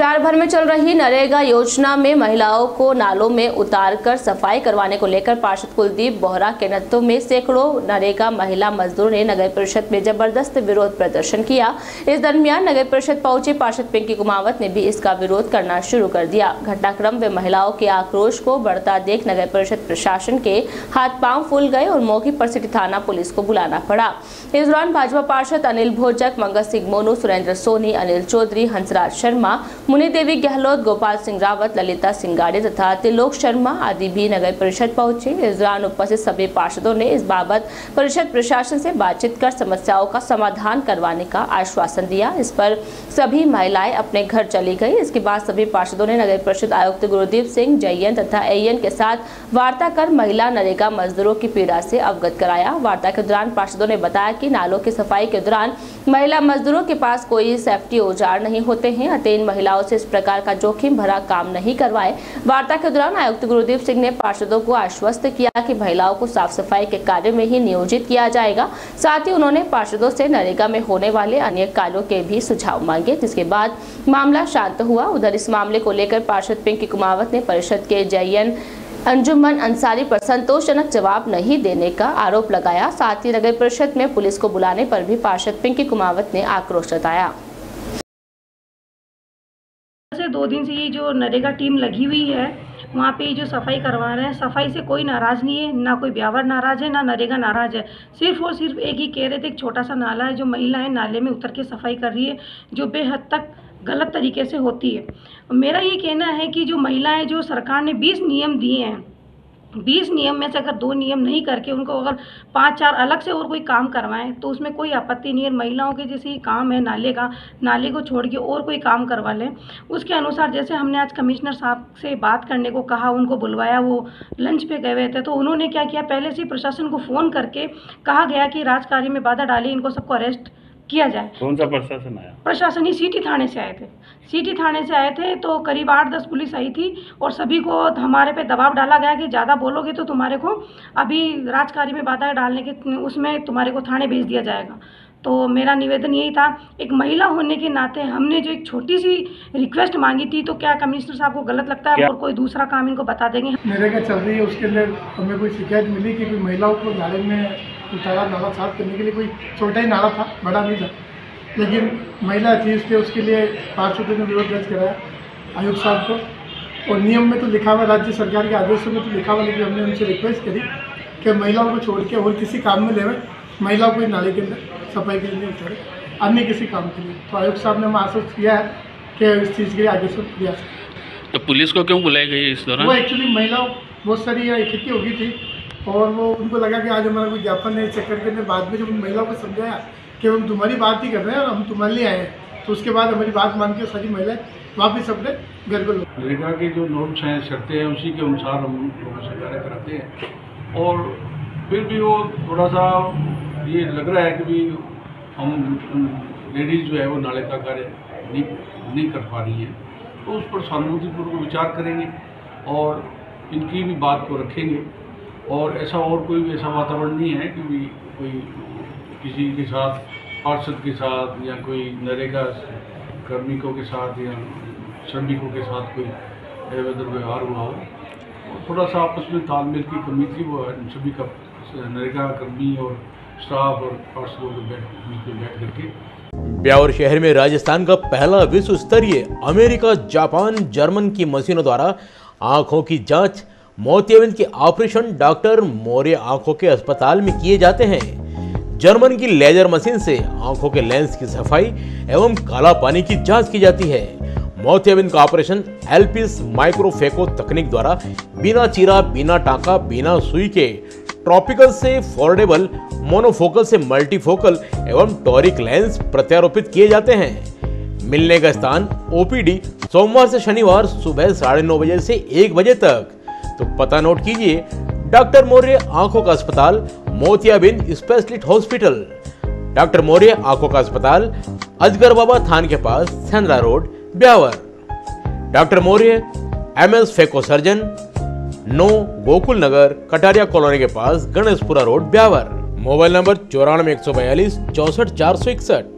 बिहार भर में चल रही नरेगा योजना में महिलाओं को नालों में उतारकर सफाई करवाने को लेकर पार्षद कुलदीप बोहरा के नेतृत्व में सैकड़ों नरेगा महिला मजदूरों ने नगर परिषद में जबरदस्त विरोध प्रदर्शन किया। इस दरमियान नगर परिषद पहुंचे पार्षद पिंकी कुमावत ने भी इसका विरोध करना शुरू कर दिया। घटनाक्रम व महिलाओं के आक्रोश को बढ़ता देख नगर परिषद प्रशासन के हाथ पांव फूल गए और मौके पर सिटी थाना पुलिस को बुलाना पड़ा। इस दौरान भाजपा पार्षद अनिल भोजक, मंगत सिंह मोनू, सुरेंद्र सोनी, अनिल चौधरी, हंसराज शर्मा, मुनि देवी गहलोत, गोपाल सिंह रावत, ललिता सिंगाड़े तथा त्रिलोक शर्मा आदि भी नगर परिषद पहुंचे। इस दौरान उपस्थित सभी पार्षदों ने इस बाबत परिषद प्रशासन से बातचीत कर समस्याओं का समाधान करवाने का आश्वासन दिया। इस पर सभी महिलाएं अपने घर चली गई। इसके बाद सभी पार्षदों ने नगर परिषद आयुक्त गुरुदीप सिंह जैन तथा एएन के साथ वार्ता कर महिला नरेगा मजदूरों की पीड़ा से अवगत कराया। वार्ता के दौरान पार्षदों ने बताया कि नालों की सफाई के दौरान महिला मजदूरों के पास कोई सेफ्टी औजार नहीं होते हैं, अतः इन महिलाओं से इस प्रकार का जोखिम भरा काम नहीं करवाए। वार्ता के दौरान आयुक्त गुरुदीप सिंह ने पार्षदों को आश्वस्त किया कि महिलाओं को साफ सफाई के कार्य में ही नियोजित किया जाएगा। साथ ही उन्होंने पार्षदों से नरेगा में होने वाले अन्य कार्यों के भी सुझाव मांगे, जिसके बाद मामला शांत हुआ। उधर इस मामले को लेकर पार्षद पिंकी कुमावत ने परिषद के जैन अंजुमन अंसारी पर संतोषजनक जवाब नहीं देने का आरोप लगाया। साथ ही नगर परिषद में पुलिस को बुलाने पर भी पार्षद पिंकी कुमावत ने आक्रोश जताया। 2 दिन से ये जो नरेगा टीम लगी हुई है वहाँ पे जो सफाई करवा रहे हैं, सफाई से कोई नाराज़ नहीं है, ना कोई ब्यावर नाराज़ है, ना नरेगा नाराज़ है। सिर्फ और सिर्फ एक ही कह रहे थे, एक छोटा सा नाला है जो महिलाएं नाले में उतर के सफाई कर रही है, जो बेहद तक गलत तरीके से होती है। मेरा ये कहना है कि जो महिलाएं, जो सरकार ने 20 नियम दिए हैं, 20 नियम में से अगर 2 नियम नहीं करके उनको अगर 5-4 अलग से और कोई काम करवाएं तो उसमें कोई आपत्ति नहीं है। महिलाओं के जैसे ही काम है नाले को छोड़ के और कोई काम करवा लें उसके अनुसार। जैसे हमने आज कमिश्नर साहब से बात करने को कहा, उनको बुलवाया, वो लंच पे गए हुए थे, तो उन्होंने क्या किया, पहले से प्रशासन को फ़ोन करके कहा गया कि राजकार्य में बाधा डाली, इनको सबको अरेस्ट किया जाए। कौन सा प्रशासन आया? प्रशासन ही सिटी थाने से आए थे। सिटी थाने से आए थे तो करीब 8-10 पुलिस आई थी और सभी को हमारे पे दबाव डाला गया कि ज़्यादा बोलोगे तो तुम्हारे को अभी राजकार्य में बाधा डालने के उसमें तुम्हारे को थाने भेज दिया जाएगा। तो मेरा निवेदन यही था, एक महिला होने के नाते हमने जो एक छोटी सी रिक्वेस्ट मांगी थी, तो क्या कमिश्नर साहब को गलत लगता है और कोई दूसरा काम इनको बता देंगे? नरेगा चल रही है, उसके अंदर हमें कोई शिकायत मिली कि कोई महिलाओं को नाले में उतारा, नाला साफ करने के लिए। कोई छोटा ही नाला था, बड़ा नहीं था, लेकिन महिला थी, उसके लिए पार्षदों ने विरोध दर्ज कराया आयुक्त साहब को। और नियम में तो लिखा हुआ, राज्य सरकार के आदेशों में तो लिखा हुआ, लेकिन हमने उनसे रिक्वेस्ट करी कि महिलाओं को छोड़ के और किसी काम में लेवे, महिलाओं को नाले के अंदर सफाई के लिए उतारे, अन्य किसी काम के लिए। तो आयुक्त साहब ने आश्वस्त किया है कि इस चीज़ के लिए आगे से प्रयास। तो पुलिस को क्यों बुलाई गई इस दौरान? वो एक्चुअली महिलाओं बहुत सारी इकट्ठी हो गई थी और वो उनको लगा कि आज हमारा कोई ज्ञापन है, चक्कर के। बाद में जब उन महिलाओं को समझाया कि हम तुम्हारी बात ही कर रहे हैं और हम तुम्हारे लिए आए हैं, तो उसके बाद हमारी बात मान के सारी महिलाएं वापस अपने घर को लौट। नरेगा की जो नॉर्म्स हैं, शर्तें हैं, उसी के अनुसार हम लोगों से कार्य कराते हैं। और फिर भी वो थोड़ा सा ये लग रहा है कि भी हम लेडीज़ जो है वो नाले का कार्य नहीं कर पा रही हैं, तो उस पर सहानुभूतिपूर्वक विचार करेंगे और इनकी भी बात को रखेंगे। और ऐसा और कोई ऐसा वातावरण नहीं है कि भी कोई किसी के साथ, पार्षद के साथ या कोई नरेगा कार्मिकों के साथ या श्रमिकों के साथ कोई अवैध व्यवहार हुआ हो। और थोड़ा सा आपस में तालमेल की कमी थी, वो सभी का नरेगा कर्मी और स्टाफ और पार्षदों के बैठ करके। ब्यावर शहर में राजस्थान का पहला विश्व स्तरीय अमेरिका, जापान, जर्मन की मशीनों द्वारा आंखों की जांच, मोतियाबिंद के ऑपरेशन डॉक्टर मौर्य आंखों के अस्पताल में किए जाते हैं। जर्मन की लेजर मशीन से आंखों के लेंस की सफाई एवं काला पानी की जांच की जाती है। मोतियाबिंद का ऑपरेशन एल्पिस माइक्रोफेको तकनीक द्वारा बिना चीरा, बिना टाका, बिना सुई के ट्रॉपिकल से फोल्डेबल, मोनोफोकल से मल्टीफोकल एवं टॉरिक लेंस प्रत्यारोपित किए जाते हैं। मिलने का स्थान ओपीडी सोमवार से शनिवार सुबह 9:30 बजे से 1 बजे तक। तो पता नोट कीजिए, डॉक्टर मौर्य आंखों का अस्पताल, मोतियाबिंद स्पेशलिस्ट हॉस्पिटल। डॉक्टर मौर्य आंखों का अस्पताल, अजगर बाबा थान के पास, Sendra road, Beawar. Doctor Maurya MS phaco surgeon, 9 Gokul Nagar, Kataria colony के पास, Ganeshpura road, Beawar. Mobile number 94 142 64 461।